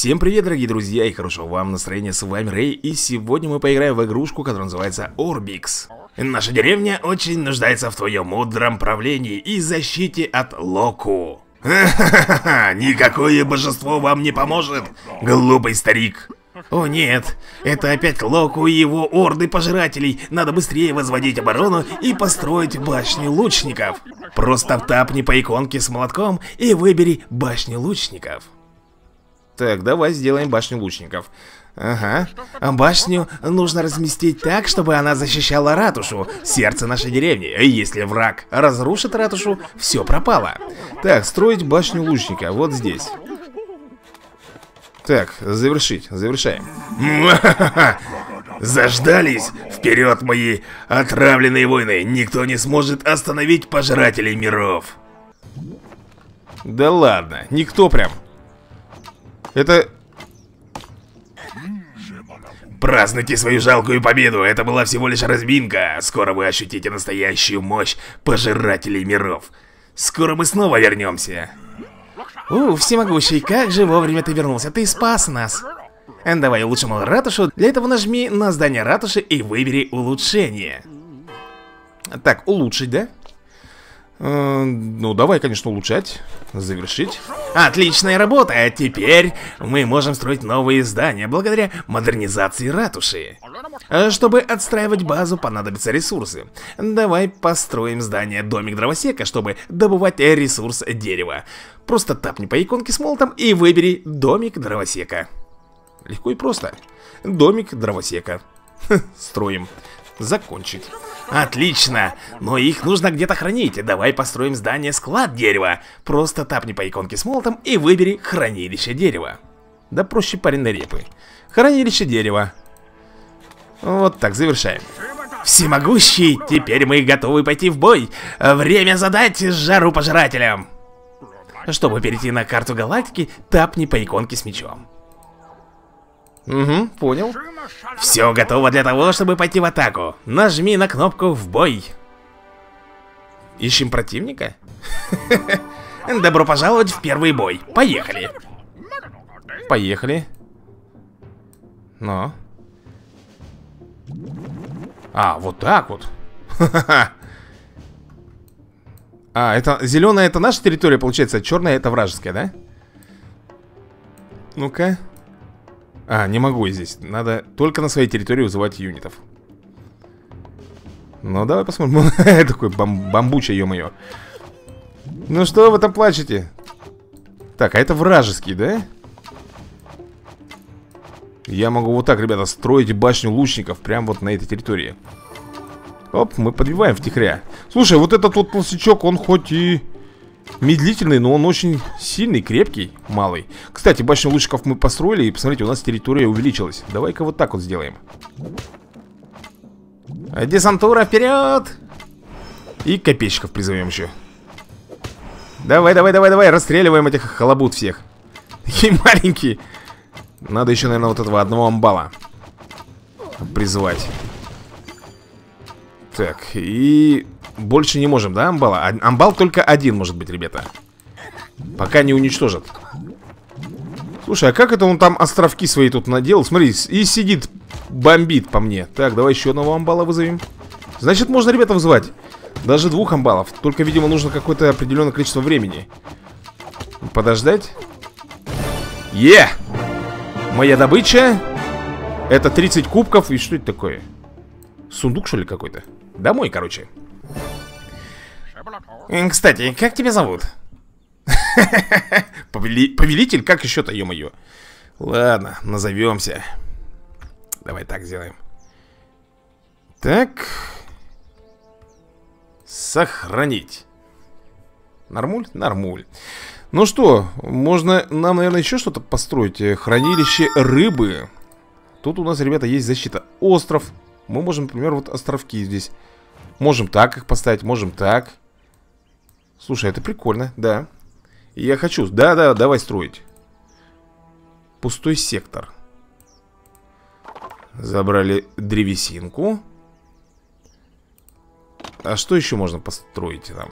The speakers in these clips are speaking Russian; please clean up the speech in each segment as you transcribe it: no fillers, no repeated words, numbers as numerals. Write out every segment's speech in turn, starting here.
Всем привет, дорогие друзья, и хорошего вам настроения, с вами Рэй, и сегодня мы поиграем в игрушку, которая называется Орбикс. Наша деревня очень нуждается в твоем мудром правлении и защите от Локу. Ха-ха-ха, никакое божество вам не поможет, глупый старик. О нет, это опять Локу и его орды пожирателей. Надо быстрее возводить оборону и построить башню лучников. Просто тапни по иконке с молотком и выбери башню лучников. Так, давай сделаем башню лучников. Ага, башню нужно разместить так, чтобы она защищала ратушу, сердце нашей деревни. Если враг разрушит ратушу, все пропало. Так, строить башню лучника, вот здесь. Так, завершаем. Заждались? Вперед, мои отравленные воины! Никто не сможет остановить пожирателей миров. Да ладно, никто прям. Это... Празднуйте свою жалкую победу, это была всего лишь разминка. Скоро вы ощутите настоящую мощь пожирателей миров. Скоро мы снова вернемся. Всемогущий, как же вовремя ты вернулся, ты спас нас. Давай улучшим ратушу, для этого нажми на здание ратуши и выбери улучшение. Так, улучшить, да? Ну, давай, конечно, улучшать. Завершить. Отличная работа! Теперь мы можем строить новые здания благодаря модернизации ратуши. Чтобы отстраивать базу, понадобятся ресурсы. Давай построим здание домик дровосека, чтобы добывать ресурс дерева. Просто тапни по иконке с молотом и выбери домик дровосека. Легко и просто. Домик дровосека. Строим. Закончить. Отлично, но их нужно где-то хранить. Давай построим здание-склад дерева. Просто тапни по иконке с молотом и выбери хранилище дерева. Да проще пареной репы. Хранилище дерева. Вот так, завершаем. Всемогущий, теперь мы готовы пойти в бой. Время задать жару пожирателям. Чтобы перейти на карту галактики, тапни по иконке с мечом. Угу, понял. Все готово для того, чтобы пойти в атаку. Нажми на кнопку «В бой». Ищем противника? Добро пожаловать в первый бой. Поехали. Поехали. Но. А, вот так вот. А, это зеленая, это наша территория, получается, а черная это вражеская, да? Ну-ка. А, не могу я здесь. Надо только на своей территории вызывать юнитов. Ну, давай посмотрим. Такой бамбуча, ё-моё. Ну что вы там плачете? Так, а это вражеский, да? Я могу вот так, ребята, строить башню лучников прямо вот на этой территории. Оп, мы подбиваем втихря. Слушай, вот этот вот толстячок, он хоть и медлительный, но он очень сильный, крепкий, малый. Кстати, башню лучников мы построили, и посмотрите, у нас территория увеличилась. Давай-ка вот так вот сделаем. Десантура, вперед! И копейщиков призовем еще. Давай, расстреливаем этих халабут всех. Такие маленькие. Надо еще, наверное, вот этого одного амбала призывать. Так, и... Больше не можем, да, амбала? Амбал только один может быть, ребята. Пока не уничтожат. Слушай, а как это он там островки свои тут наделал? Смотри, и сидит, бомбит по мне. Так, давай еще одного амбала вызовем. Значит, можно, ребята, вызывать даже двух амбалов. Только, видимо, нужно какое-то определенное количество времени подождать. Моя добыча. Это 30 кубков. И что это такое? Сундук, что ли, какой-то? Домой, короче. Кстати, как тебя зовут? Повелитель? Как еще-то, ё-моё. Ладно, назовемся. Давай так сделаем. Так. Сохранить. Нормуль? Нормуль. Ну что, можно нам, наверное, еще что-то построить. Хранилище рыбы. Тут у нас, ребята, есть защита. Остров. Мы можем, например, вот островки здесь. Можем так их поставить, можем так. Слушай, это прикольно, да. Я хочу, да, давай строить. Пустой сектор. Забрали древесинку. А что еще можно построить там?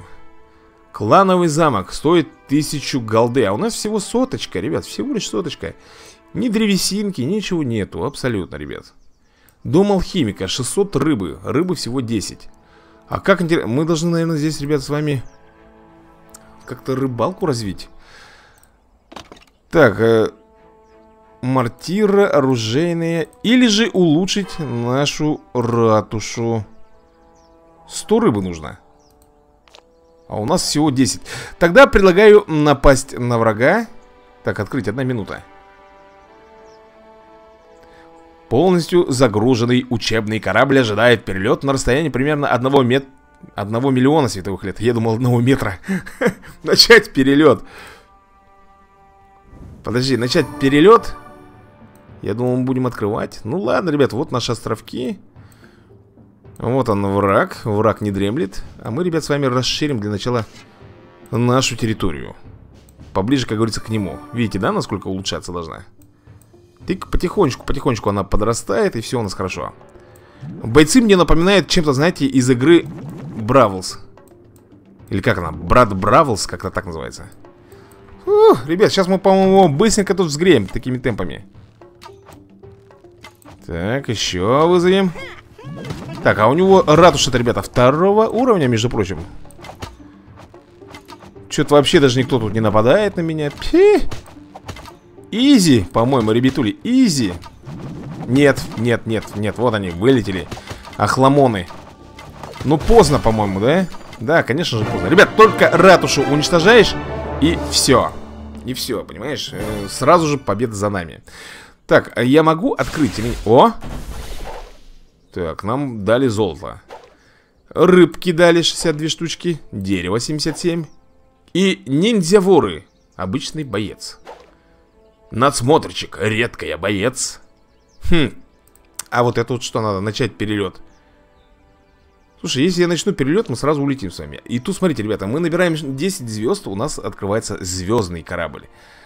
Клановый замок стоит 1000 голды. А у нас всего соточка, ребят, всего лишь соточка. Ни древесинки, ничего нету, абсолютно, ребят. Дом алхимика, 600 рыбы. Рыбы всего 10. А как интересно, мы должны, наверное, здесь, ребят, с вами как-то рыбалку развить. Так, мортира, оружейная. Или же улучшить нашу ратушу. 100 рыбы нужно. А у нас всего 10. Тогда предлагаю напасть на врага. Так, открыть, 1 минута. Полностью загруженный учебный корабль ожидает перелет на расстоянии примерно 1 миллиона световых лет. Я думал 1 метра. Начать перелет. Подожди, начать перелет? Я думал, мы будем открывать. Ну ладно, ребят, вот наши островки. Вот он, враг. Враг не дремлет. А мы, ребят, с вами расширим для начала нашу территорию. Поближе, как говорится, к нему. Видите, да, насколько улучшаться должна? Тик, потихонечку, потихонечку она подрастает, и все у нас хорошо. Бойцы мне напоминают чем-то, знаете, из игры Бравлс. Или как она? Брат Бравлс, как-то так называется. Ребят, сейчас мы, по-моему, быстренько тут взгреем такими темпами. Так, еще вызовем. Так, а у него ратуша-то, ребята, 2-го уровня, между прочим. Что-то вообще даже никто тут не нападает на меня. Изи, по-моему, ребятули, изи. Нет, нет, нет, нет, вот они, вылетели. Охламоны. Ну, поздно, по-моему, да? Да, конечно же, поздно. Ребят, только ратушу уничтожаешь, и все. И все, понимаешь? Сразу же победа за нами. Так, я могу открыть или... О! Так, нам дали золото. Рыбки дали 62 штучки. Дерево 77. И ниндзя-воры. Обычный боец. Надсмотрщик. Редкая боец. А вот это вот что надо? Начать перелет. Слушай, если я начну перелет, мы сразу улетим с вами. И тут, смотрите, ребята, мы набираем 10 звезд. У нас открывается звездный корабль.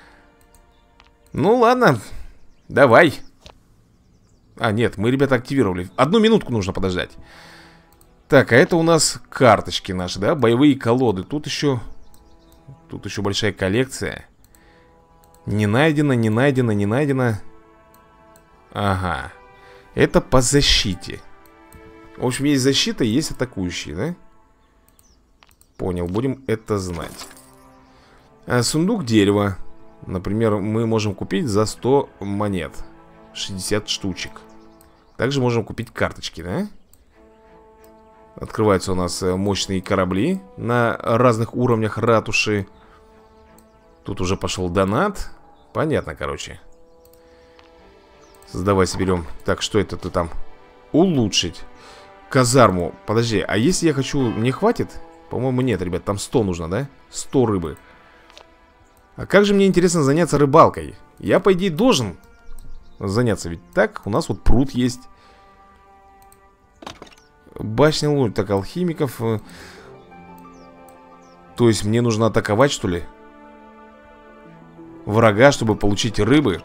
Ну ладно. Давай. А, нет, мы, ребята, активировали. 1 минутку нужно подождать. Так, а это у нас карточки наши, да? Боевые колоды. Тут еще большая коллекция. Не найдено, не найдено, не найдено. Ага. Это по защите. В общем, есть защита, есть атакующие, да? Понял, будем это знать. Сундук дерева. Например, мы можем купить за 100 монет. 60 штучек. Также можем купить карточки, да? Открываются у нас мощные корабли на разных уровнях ратуши. Тут уже пошел донат. Понятно, короче. Создавай, соберем. Так, что это ты там? Улучшить казарму. Подожди, а если я хочу... Мне хватит? По-моему, нет, ребят, там 100 нужно, да? 100 рыбы. А как же мне интересно заняться рыбалкой? Я, по идее, должен заняться. Ведь так, у нас вот пруд есть. Башня лунь. Так, алхимиков. То есть мне нужно атаковать, что ли? Врага, чтобы получить рыбы.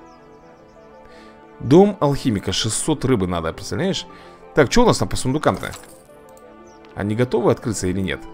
Дом алхимика. 600 рыбы надо, представляешь? Так, что у нас там по сундукам-то? Они готовы открыться или нет?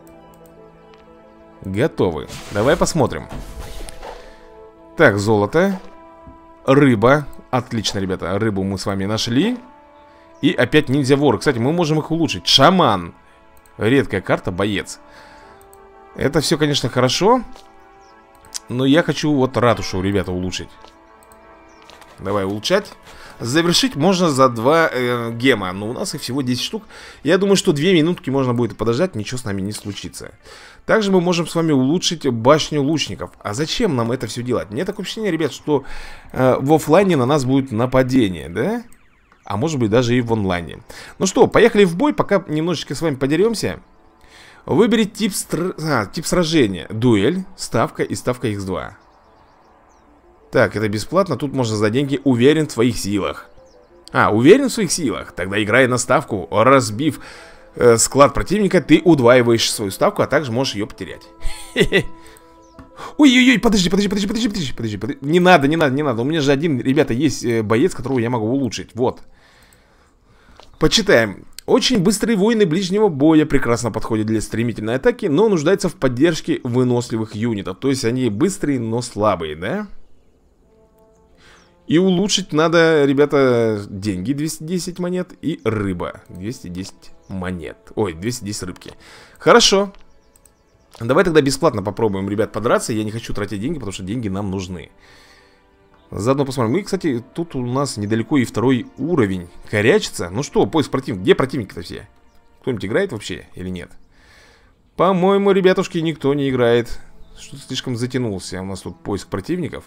Готовы. Давай посмотрим. Так, золото. Рыба. Отлично, ребята. Рыбу мы с вами нашли. И опять ниндзя-воры. Кстати, мы можем их улучшить. Шаман. Редкая карта, боец. Это все, конечно, хорошо. Но я хочу вот ратушу, ребята, улучшить. Давай улучшать. Завершить можно за 2 гема. Но у нас их всего 10 штук. Я думаю, что 2 минутки можно будет подождать. Ничего с нами не случится. Также мы можем с вами улучшить башню лучников. А зачем нам это все делать? Мне такое впечатление, ребят, что в офлайне на нас будет нападение, да? А может быть даже и в онлайне. Ну что, поехали в бой. Пока немножечко с вами подеремся. Выберите тип сражения. Дуэль, ставка и ставка x2. Так, это бесплатно. Тут можно за деньги. Уверен в своих силах. Уверен в своих силах. Тогда играй на ставку. Разбив склад противника, ты удваиваешь свою ставку, а также можешь ее потерять. Ой-ой-ой, подожди. Не надо. У меня же один, ребята, есть боец, которого я могу улучшить. Вот. Почитаем. Очень быстрые воины ближнего боя прекрасно подходят для стремительной атаки, но нуждаются в поддержке выносливых юнитов. То есть они быстрые, но слабые, да? И улучшить надо, ребята, деньги 210 монет и рыба 210 монет. Ой, 210 рыбки. Хорошо. Давай тогда бесплатно попробуем, ребят, подраться. Я не хочу тратить деньги, потому что деньги нам нужны. Заодно посмотрим. Мы, кстати, тут у нас недалеко и второй уровень корячится. Ну что, поиск противника. Где противники-то все? Кто-нибудь играет вообще или нет? По-моему, ребятушки, никто не играет. Что-то слишком затянулся у нас тут поиск противников.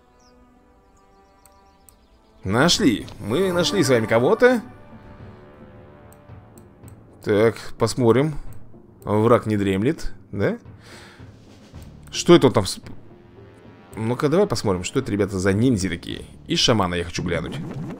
Нашли. Мы нашли с вами кого-то. Так, посмотрим. Враг не дремлет, да? Что это он там... Ну-ка, давай посмотрим, что это, ребята, за ниндзя такие. И шамана я хочу глянуть.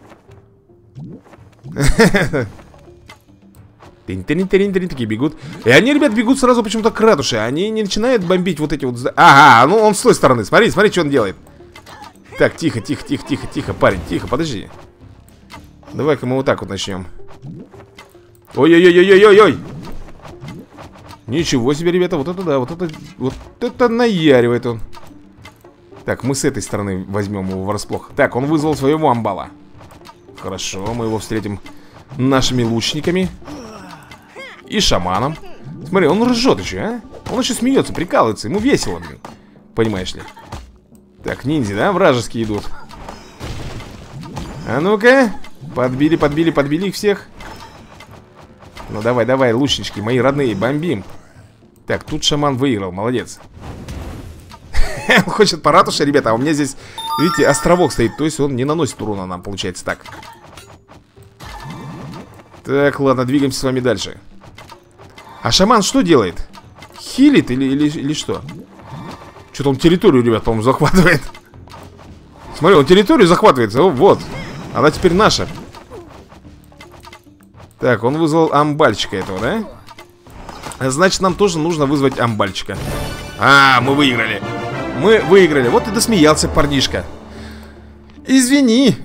Такие бегут. И они, ребят, бегут сразу почему-то к ратуше. Они не начинают бомбить вот эти вот... Ага, ну он с той стороны. Смотри, смотри, что он делает. Так, тихо, тихо, тихо, тихо, тихо, парень, тихо, подожди. Давай-ка мы вот так вот начнем. Ой-ой-ой-ой-ой-ой. Ничего себе, ребята, вот это да, вот это наяривает он. Так, мы с этой стороны возьмем его врасплох. Так, он вызвал своего амбала. Хорошо, мы его встретим нашими лучниками. И шаманом. Смотри, он ржет еще, а? Он еще смеется, прикалывается, ему весело, блин. Понимаешь ли? Так, ниндзя, да, вражеские идут. А ну-ка. Подбили, подбили, подбили их всех. Ну давай, давай, лучнички, мои родные, бомбим. Так, тут шаман выиграл, молодец. Он хочет по ратуше, ребята, а у меня здесь, видите, островок стоит. То есть он не наносит урона нам, получается так. Так, ладно, двигаемся с вами дальше. А шаман что делает? Хилит или что? Что-то он территорию, ребят, по-моему, захватывает. Смотри, он территорию захватывает. О, вот, она теперь наша. Так, он вызвал амбальчика этого, да? Значит, нам тоже нужно вызвать амбальчика. А, мы выиграли. Мы выиграли. Вот и досмеялся парнишка. Извини.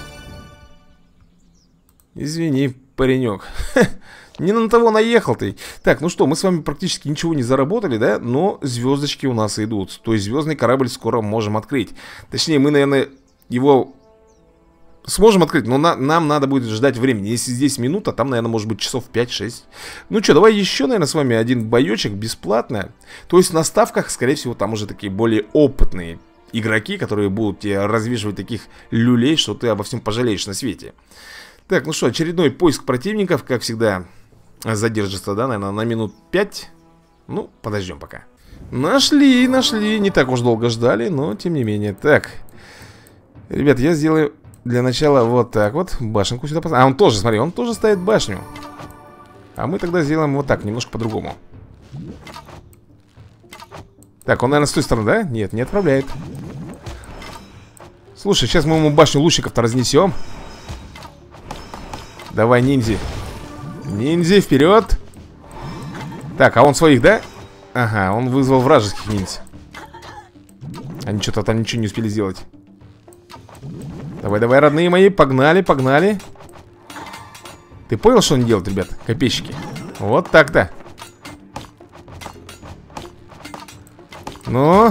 Извини, паренек. Не на того наехал ты. Так, ну что, мы с вами практически ничего не заработали, да? Но звездочки у нас идут. То есть звездный корабль скоро можем открыть. Точнее, мы, наверное, его сможем открыть, но нам надо будет ждать времени. Если здесь минута, там, наверное, может быть часов 5-6. Ну что, давай еще, наверное, с вами один боечек бесплатно. То есть на ставках, скорее всего, там уже такие более опытные игроки, которые будут тебе развешивать таких люлей, что ты обо всем пожалеешь на свете. Так, ну что, очередной поиск противников, как всегда, задержится, да, наверное, на минут 5. Ну, подождем пока. Нашли, нашли, не так уж долго ждали, но тем не менее. Так, ребят, я сделаю для начала вот так вот, башенку сюда поставим. А, он тоже, смотри, он тоже ставит башню. А мы тогда сделаем вот так, немножко по-другому. Так, он, наверное, с той стороны, да? Нет, не отправляет. Слушай, сейчас мы ему башню лучников-то разнесем. Давай, ниндзя. Ниндзя, вперед. Так, а он своих, да? Ага, он вызвал вражеских ниндзя. Они что-то там ничего не успели сделать. Давай, давай, родные мои, погнали, погнали. Ты понял, что он делает, ребят? Копейщики. Вот так-то. Ну.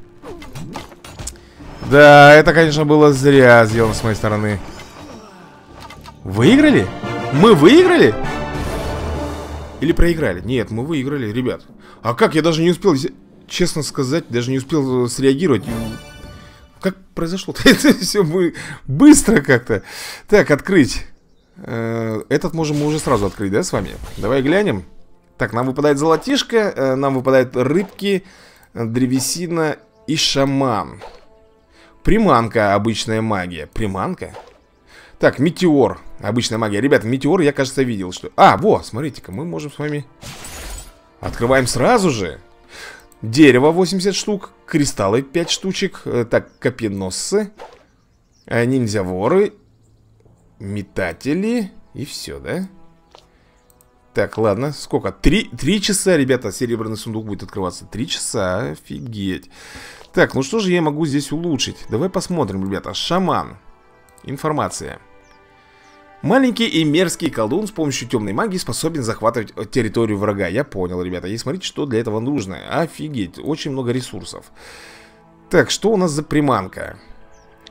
Да, это, конечно, было зря сделано с моей стороны. Выиграли? Мы выиграли? Или проиграли? Нет, мы выиграли, ребят. А как? Я даже не успел, честно сказать, даже не успел среагировать. Как произошло-то? Это все быстро как-то. Так, открыть. Этот можем мы уже сразу открыть, да, с вами? Давай глянем. Так, нам выпадает золотишко, нам выпадают рыбки, древесина и шаман. Приманка, обычная магия. Приманка? Так, метеор, обычная магия. Ребята, метеор я, кажется, видел, что... А, во, смотрите-ка, мы можем с вами... Открываем сразу же. Дерево 80 штук, кристаллы 5 штучек. Так, копьеносцы, ниндзя-воры, метатели. И все, да? Так, ладно, сколько? 3 часа, ребята, серебряный сундук будет открываться. 3 часа, офигеть. Так, ну что же я могу здесь улучшить? Давай посмотрим, ребята. Шаман. Информация. Маленький и мерзкий колдун с помощью темной магии способен захватывать территорию врага. Я понял, ребята. И смотрите, что для этого нужно. Офигеть, очень много ресурсов. Так, что у нас за приманка?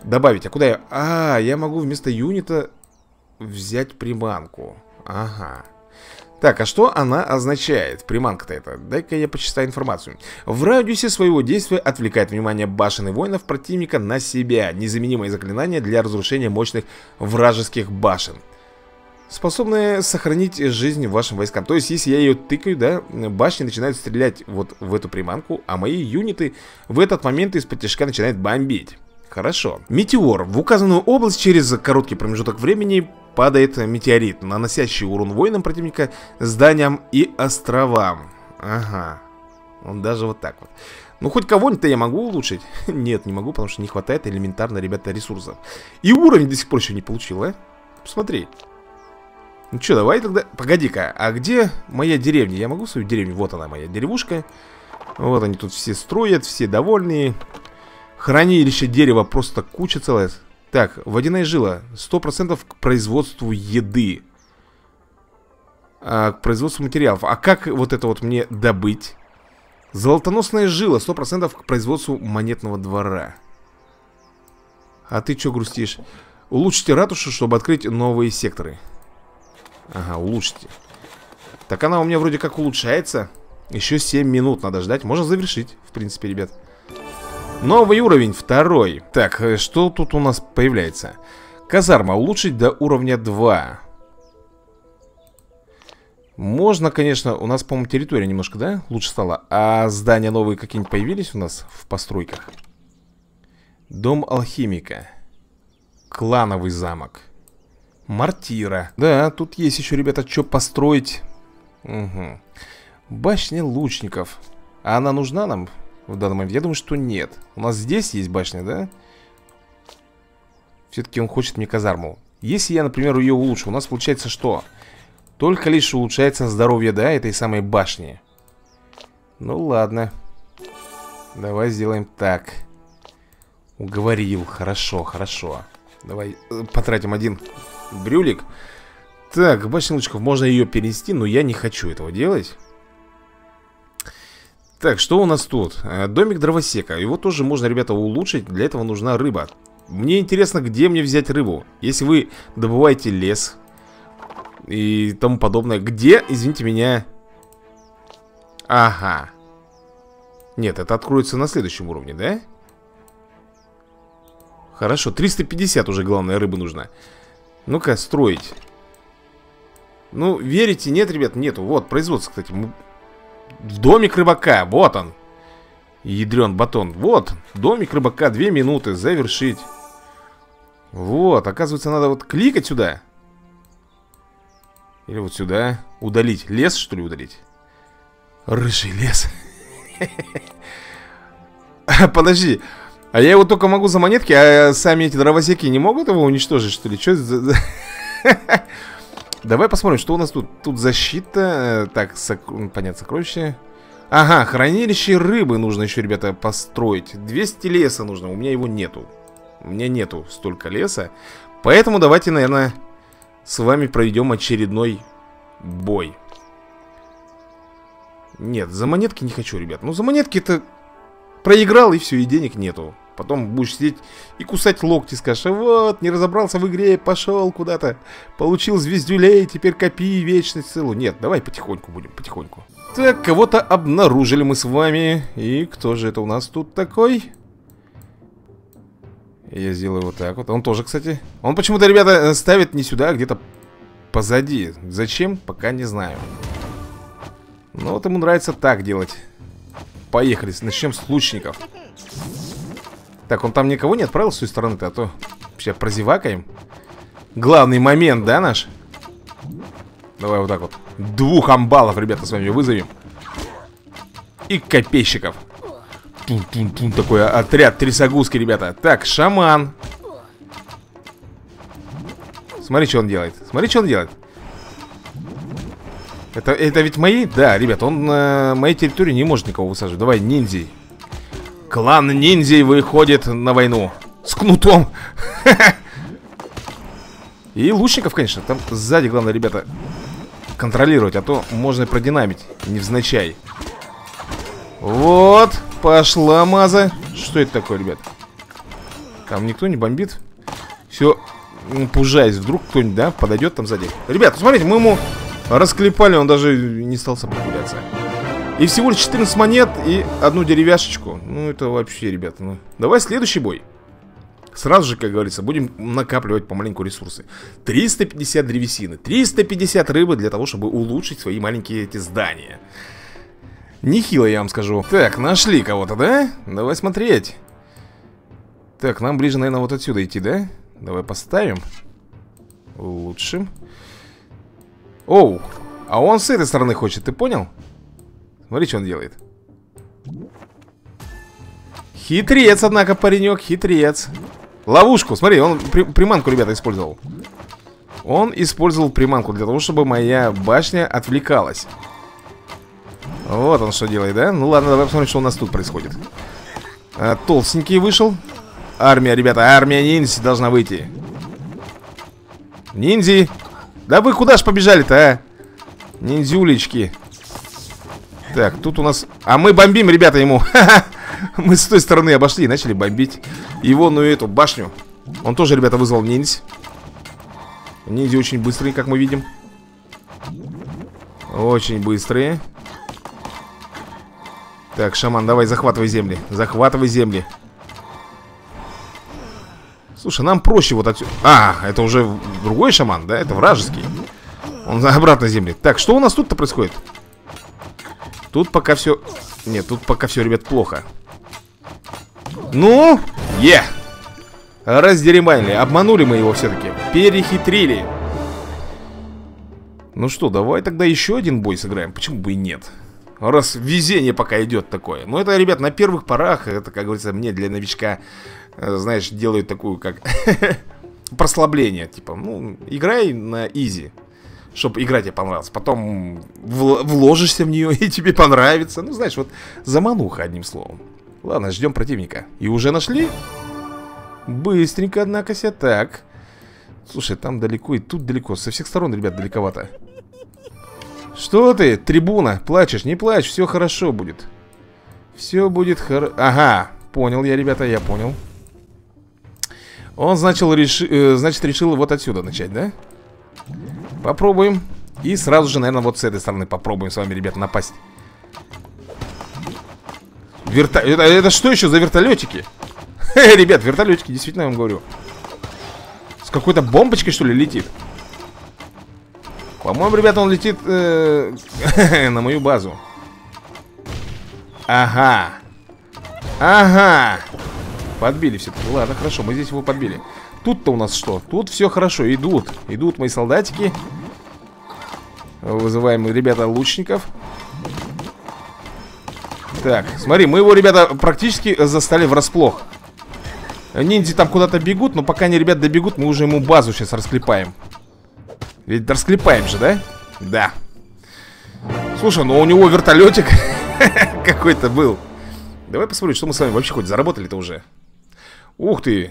Добавить, а куда я? А, я могу вместо юнита взять приманку. Ага. Так, а что она означает? Приманка-то это. Дай-ка я почитаю информацию. В радиусе своего действия отвлекает внимание башен и воинов противника на себя. Незаменимое заклинание для разрушения мощных вражеских башен, способное сохранить жизнь вашим войскам. То есть, если я ее тыкаю, да, башни начинают стрелять вот в эту приманку, а мои юниты в этот момент из-под тяжка начинают бомбить. Хорошо. Метеор. В указанную область через короткий промежуток времени падает метеорит, наносящий урон воинам противника, зданиям и островам. Ага. Он даже вот так вот. Ну, хоть кого-нибудь-то я могу улучшить? Нет, не могу, потому что не хватает элементарно, ребята, ресурсов. И уровень до сих пор еще не получил, а? Посмотри. Ну что, давай тогда... Погоди-ка, а где моя деревня? Я могу свою деревню? Вот она, моя деревушка. Вот они тут все строят, все довольные. Хранилище дерева просто куча целая. Так, водяная жила 100% к производству еды, к производству материалов. А как вот это вот мне добыть? Золотоносная жила 100% к производству монетного двора. А ты что грустишь? Улучшите ратушу, чтобы открыть новые секторы. Ага, улучшите. Так она у меня вроде как улучшается. Еще 7 минут надо ждать. Можно завершить, в принципе, ребят. Новый уровень, 2. Так, что тут у нас появляется? Казарма, улучшить до уровня 2. Можно, конечно, у нас, по-моему, территория немножко, да, лучше стала. А здания новые какие-нибудь появились у нас в постройках? Дом алхимика. Клановый замок. Мортира. Да, тут есть еще, ребята, что построить. Угу. Башня лучников. А она нужна нам в данный момент? Я думаю, что нет. У нас здесь есть башня, да? Все-таки он хочет мне казарму. Если я, например, ее улучшу, у нас получается что? Только лишь улучшается здоровье, да, этой самой башни. Ну ладно. Давай сделаем так. Уговорил, хорошо, хорошо. Давай потратим один брюлик. Так, башня лучников, можно ее перенести, но я не хочу этого делать. Так, что у нас тут? Домик дровосека. Его тоже можно, ребята, улучшить. Для этого нужна рыба. Мне интересно, где мне взять рыбу. Если вы добываете лес и тому подобное. Где, извините меня? Ага. Нет, это откроется на следующем уровне, да? Хорошо, 350 уже, главное, рыбы нужно. Ну-ка, строить. Ну, верите? Нет, ребят, нету. Вот, производство, кстати. Домик рыбака, вот он. Ядрен батон. Вот, домик рыбака, 2 минуты, завершить. Вот, оказывается, надо вот кликать сюда. Или вот сюда. Удалить. Лес, что ли, удалить? Рыжий лес. Подожди. А я его только могу за монетки, а сами эти дровосеки не могут его уничтожить, что ли? Что за... Давай посмотрим, что у нас тут. Тут защита. Так, понятно, сокровище. Ага, хранилище рыбы нужно еще, ребята, построить. 200 леса нужно, у меня его нету. У меня нету столько леса. Поэтому давайте, наверное, с вами проведем очередной бой. Нет, за монетки не хочу, ребят. Ну, за монетки это проиграл, и все, и денег нету. Потом будешь сидеть и кусать локти, скажешь: вот, не разобрался в игре, пошел куда-то, получил звездюлей, теперь копи вечность целую. Нет, давай потихоньку будем, потихоньку. Так, кого-то обнаружили мы с вами. И кто же это у нас тут такой? Я сделаю вот так вот. Он тоже, кстати. Он почему-то, ребята, ставит не сюда, а где-то позади. Зачем? Пока не знаю. Но вот ему нравится так делать. Поехали, начнем с лучников. Так, он там никого не отправил с той стороны-то, а то сейчас прозевакаем. Главный момент, да, наш? Давай вот так вот. 2 амбалов, ребята, с вами вызовем. И копейщиков. Тун-тун-тун, такой отряд трясогузки, ребята. Так, шаман. Смотри, что он делает. Смотри, что он делает. Это ведь мои? Да, ребят, он на моей территории не может никого высаживать. Давай, ниндзей. Клан ниндзей выходит на войну. С кнутом. И лучников, конечно. Там сзади, главное, ребята, контролировать. А то можно продинамить невзначай. Вот, пошла маза. Что это такое, ребят? Там никто не бомбит. Все, пужаясь, вдруг кто-нибудь, да, подойдет там сзади. Ребята, смотрите, мы ему расклепали, он даже не стал сопротивляться. И всего лишь 14 монет и одну деревяшечку. Ну, это вообще, ребята, ну. Давай следующий бой. Сразу же, как говорится, будем накапливать помаленьку ресурсы. 350 древесины, 350 рыбы для того, чтобы улучшить свои маленькие эти здания. Нехило, я вам скажу. Так, нашли кого-то, да? Давай смотреть. Так, нам ближе, наверное, вот отсюда идти, да? Давай поставим. Улучшим. Оу, а он с этой стороны хочет, ты понял? Смотри, что он делает. Хитрец, однако, паренек, хитрец. Ловушку, смотри, он приманку, ребята, использовал. Он использовал приманку для того, чтобы моя башня отвлекалась. Вот он что делает, да? Ну ладно, давай посмотрим, что у нас тут происходит. Толстенький вышел. Армия, ребята, армия ниндзя должна выйти. Ниндзи. Да вы куда ж побежали-то, а? Ниндзюлечки. Так, тут у нас... А мы бомбим, ребята, ему. Мы с той стороны обошли и начали бомбить его, ну и эту башню. Он тоже, ребята, вызвал ниндзя. Ниндзя очень быстрые, как мы видим. Очень быстрые. Так, шаман, давай, захватывай земли. Захватывай земли. Слушай, нам проще вот отсюда. А, это уже другой шаман, да? Это вражеский. Он обратно земли. Так, что у нас тут-то происходит? Тут пока все... Нет, тут пока все, ребят, плохо. Ну, раздеребанили. Обманули мы его все-таки. Перехитрили. Ну что, давай тогда еще один бой сыграем. Почему бы и нет? Раз везение пока идет такое. Ну это, ребят, на первых порах. Это, как говорится, мне для новичка, знаешь, делают такую, как прослабление. Типа, ну, играй на изи, чтобы игра тебе понравилась. Потом вложишься в нее и тебе понравится. Ну, знаешь, вот замануха, одним словом. Ладно, ждем противника. И уже нашли? Быстренько, однако, ся. Так. Слушай, там далеко и тут далеко. Со всех сторон, ребят, далековато. Что ты, трибуна, плачешь? Не плачь, все хорошо будет. Все будет хорошо. Ага, понял я, ребята, я понял. Он, значит, решил вот отсюда начать, да? Попробуем. И сразу же, наверное, вот с этой стороны попробуем с вами, ребята, напасть. Это что еще за вертолетики? Ребят, вертолетики, действительно, я вам говорю. С какой-то бомбочкой, что ли, летит? По-моему, ребята, он летит на мою базу. Ага. Ага. Подбили все-таки. Ладно, хорошо, мы здесь его подбили. Тут-то у нас что? Тут все хорошо, идут. Идут мои солдатики. Вызываем, ребята, лучников. Так, смотри, мы его, ребята, практически застали врасплох. Ниндзя там куда-то бегут, но пока они, ребят, добегут, мы уже ему базу сейчас расклепаем. Ведь расклепаем же, да? Да. Слушай, ну у него вертолетик какой-то был. Давай посмотрим, что мы с вами вообще хоть заработали-то уже. Ух ты.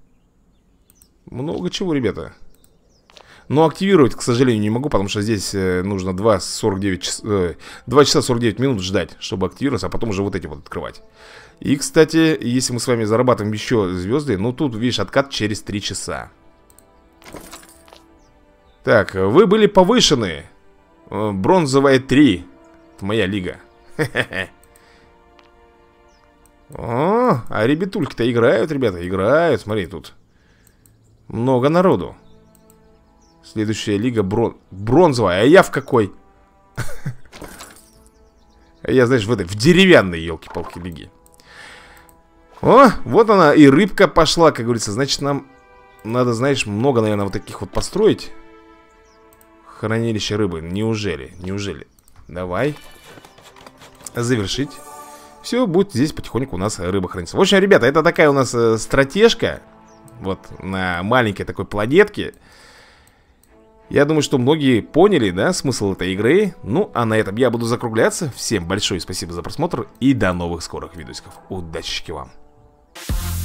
Много чего, ребята. Но активировать, к сожалению, не могу, потому что здесь нужно 2 часа 49 минут ждать, чтобы активироваться, а потом уже вот эти вот открывать. И, кстати, если мы с вами зарабатываем еще звезды, ну тут, видишь, откат через 3 часа. Так, вы были повышены. Бронзовая 3. Это моя лига. О, а ребятульки-то играют, ребята, играют. Смотри, тут много народу. Следующая лига бронзовая. А я в какой? А я, знаешь, в деревянной, елки-палки, лиге. О, вот она, и рыбка пошла, как говорится. Значит, нам надо, знаешь, много, наверное, вот таких вот построить. Хранилище рыбы. Неужели? Неужели? Давай. Завершить. Все, будет здесь потихоньку у нас рыба хранится. В общем, ребята, это такая у нас стратежка. Вот, на маленькой такой планетке. Я думаю, что многие поняли, да, смысл этой игры. Ну, а на этом я буду закругляться. Всем большое спасибо за просмотр и до новых скорых видосиков. Удачи вам!